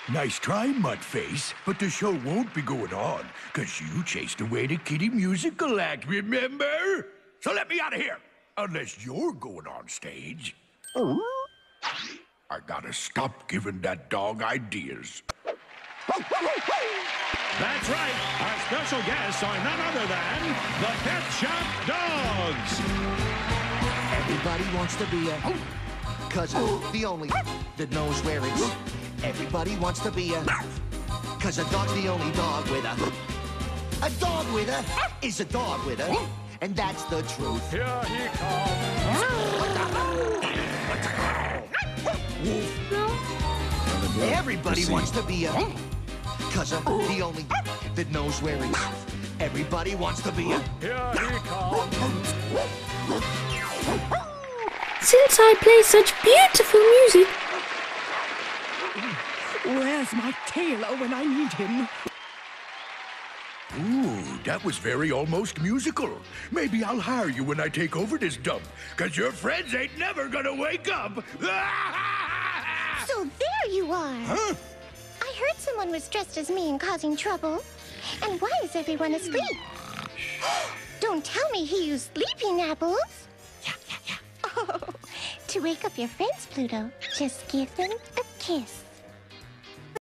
Nice try, Mudface, but the show won't be going on, because you chased away the Kitty Musical Act, remember? So let me out of here, unless you're going on stage. I gotta stop giving that dog ideas. That's right. Our special guests are none other than the Pet Shop Dogs. Everybody wants to be a cousin, the only that knows where it's. Everybody wants to be a cause a dog's the only dog with a dog with a is a dog with a, and that's the truth. Here he comes. Everybody wants to be a cause the only that knows where it's. Everybody wants to be a Here he comes. Since I play such beautiful music, Where's my tailor when I need him? Ooh, that was very almost musical. Maybe I'll hire you when I take over this dump, because your friends ain't never gonna wake up. So there you are. Huh? I heard someone was dressed as me and causing trouble. And why is everyone asleep? Don't tell me he used sleeping apples. Oh, to wake up your friends, Pluto, just give them a kiss.